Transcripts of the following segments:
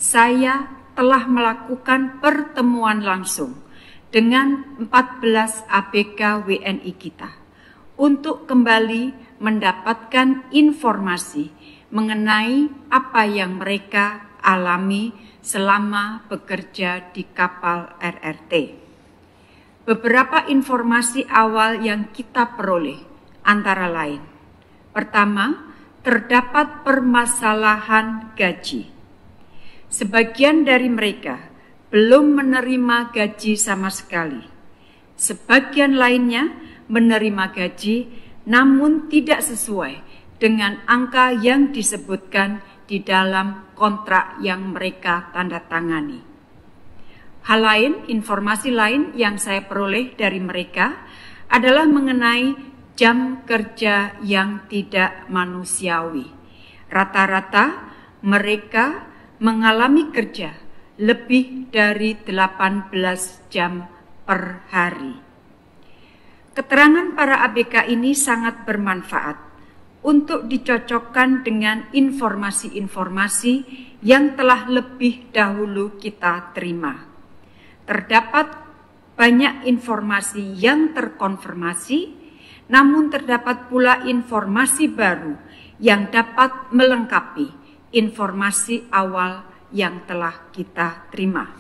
saya telah melakukan pertemuan langsung dengan 14 ABK WNI kita untuk kembali mendapatkan informasi mengenai apa yang mereka alami selama bekerja di kapal RRT. Beberapa informasi awal yang kita peroleh antara lain. Pertama, terdapat permasalahan gaji. Sebagian dari mereka belum menerima gaji sama sekali. Sebagian lainnya menerima gaji namun tidak sesuai dengan angka yang disebutkan di dalam kontrak yang mereka tanda tangani. Hal lain, informasi lain yang saya peroleh dari mereka adalah mengenai jam kerja yang tidak manusiawi. Rata-rata mereka mengalami kerja lebih dari 18 jam per hari. Keterangan para ABK ini sangat bermanfaat untuk dicocokkan dengan informasi-informasi yang telah lebih dahulu kita terima. Terdapat banyak informasi yang terkonfirmasi, namun terdapat pula informasi baru yang dapat melengkapi informasi awal yang telah kita terima.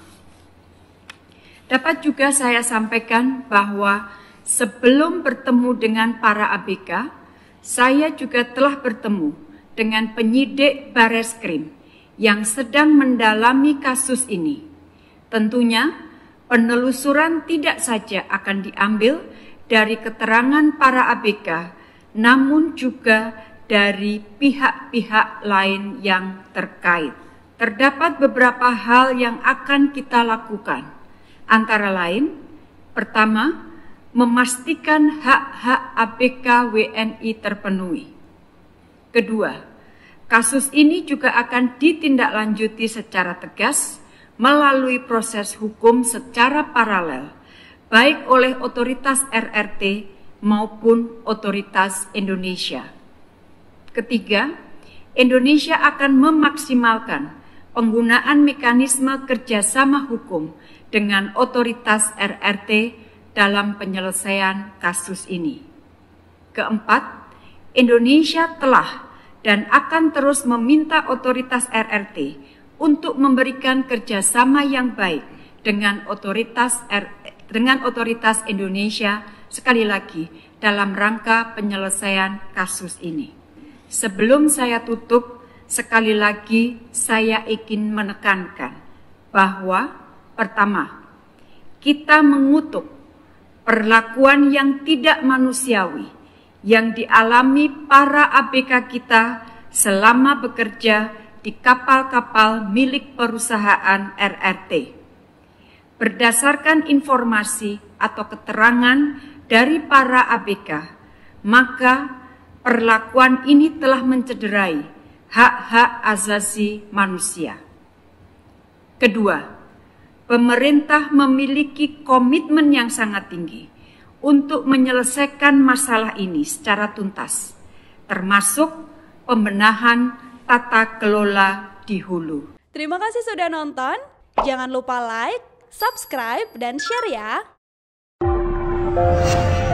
Dapat juga saya sampaikan bahwa sebelum bertemu dengan para ABK, saya juga telah bertemu dengan penyidik Bareskrim yang sedang mendalami kasus ini. Tentunya, penelusuran tidak saja akan diambil dari keterangan para ABK, namun juga dari pihak-pihak lain yang terkait. Terdapat beberapa hal yang akan kita lakukan, antara lain, pertama, memastikan hak-hak ABK WNI terpenuhi. Kedua, kasus ini juga akan ditindaklanjuti secara tegas melalui proses hukum secara paralel, baik oleh otoritas RRT maupun otoritas Indonesia. Ketiga, Indonesia akan memaksimalkan penggunaan mekanisme kerjasama hukum dengan otoritas RRT dalam penyelesaian kasus ini. Keempat, Indonesia telah dan akan terus meminta otoritas RRT untuk memberikan kerjasama yang baik dengan otoritas Indonesia, sekali lagi dalam rangka penyelesaian kasus ini. Sebelum saya tutup, sekali lagi saya ingin menekankan bahwa pertama, kita mengutuk perlakuan yang tidak manusiawi yang dialami para ABK kita selama bekerja di kapal-kapal milik perusahaan RRT. Berdasarkan informasi atau keterangan dari para ABK, maka perlakuan ini telah mencederai hak-hak asasi manusia. Kedua, pemerintah memiliki komitmen yang sangat tinggi untuk menyelesaikan masalah ini secara tuntas, termasuk pembenahan tata kelola di hulu. Terima kasih sudah nonton. Jangan lupa like, subscribe, dan share ya.